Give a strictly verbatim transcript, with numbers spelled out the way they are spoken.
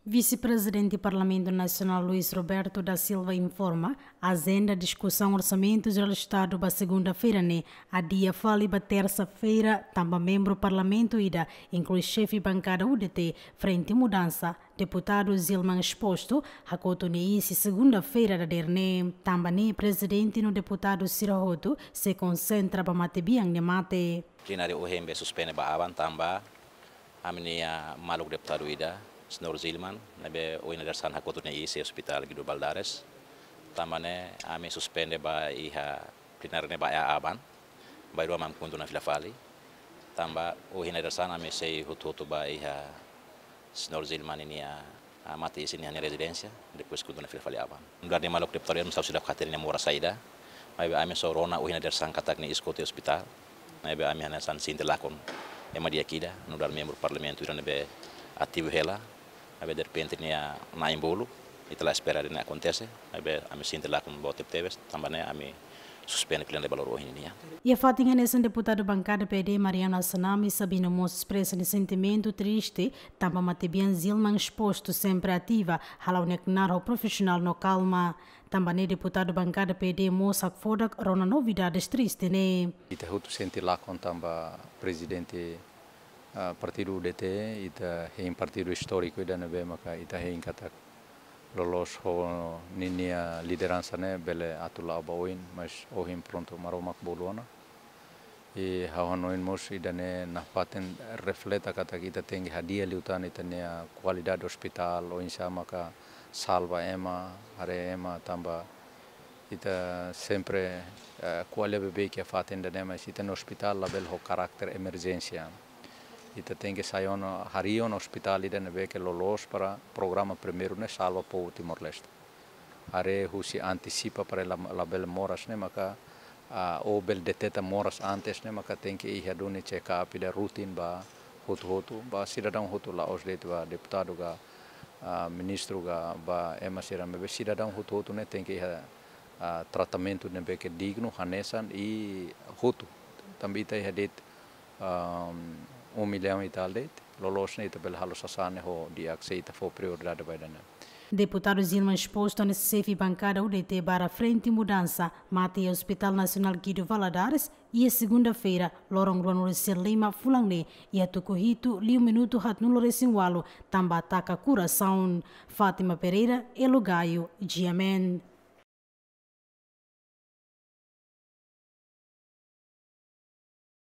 Vice-presidente do Parlamento Nacional Luiz Roberto da Silva informa a agenda discussão orçamento geral do Estado para segunda-feira, né? A dia fali para terça-feira, também membro do Parlamento ida, inclui chefe bancada U D T, Frente Mudança, deputado Zilman exposto, Hakoto Neisi segunda-feira da Derne, também presidente no deputado Sirahoto se concentra para matebiang ne mate. Plenário O H M suspende ba aban tamba, amnia maluk deputado ida. Senhor Zilman, nabe o inadersan hakoto ne isi hospital Guido Baldares, tamane ami suspende ba iha plenar ne ba ya aban, ba iro mam kundu na filafali, tamba o inadersan ami sei hutu ba iha Senhor Zilman ini a mati isi ni residência, depois kundu na filafali aban. Ndar ne malok deputado msau sila khatir ne mora saida, nabe ami so rona o inadersan katak ne iskote hospital, nabe ami hanasan sintelakon emadia kida, ndar membro parlamento ira nabe ativo hela. Abe de repente nia na embolo e tela espera de acontece abe a me sinto lá com bote teves também a me suspende que lhe valor hoje nia. E a fatinha nesse deputado bancada P D Mariana Sanami Sabino Moço expressa de sentimento triste também Matebian Zilman exposto sempre ativa halau neknar o profissional no calma também deputado bancada P D Moço Fodak rona novidades triste né. Ita hutu senti lá com tamba presidente Uh, partido U D T ita hein partido histórico ida nebe maka ita hein katak lolos ho ninia liderança ne bele atula bawin mas ohim pronto maromak bolona e hawanoin mos ida ne na paten refleta katak ita tengi hadia liutan ita ne qualidade hospital o insa maka salva ema are ema tamba ita sempre uh, quale bebe que faten da ne mas ita no hospital label ho carácter emergência. Ita tem que sair no harion hospital ida nebe que lolos para programa primeiro ne salva po Timor-Leste. Are husi antecipa para la, la bel moras ne maka uh, o bel deteta moras antes ne maka tem que ir duni check up ida rutin ba hotu hotu ba cidadão hotu la os det ba deputado ga uh, ministro ga ba emasira mebe cidadão hotu hotu ne tem que ir uh, tratamento nebe que digno hanesan e hotu também ita hadet um, um milhão e tal de lolos ne tabel halos asane ho di aceita for prioridade baidana. Deputado Zilman exposto nesse chefe bancada U D T para Frente Mudança, mate Hospital Nacional Guido Valadares e a segunda-feira lorong ruano Lima Fulangne e a Tucuhito li um minuto hat nulo resinwalo tamba ataca coração. Fátima Pereira, Elogaio, Giamen.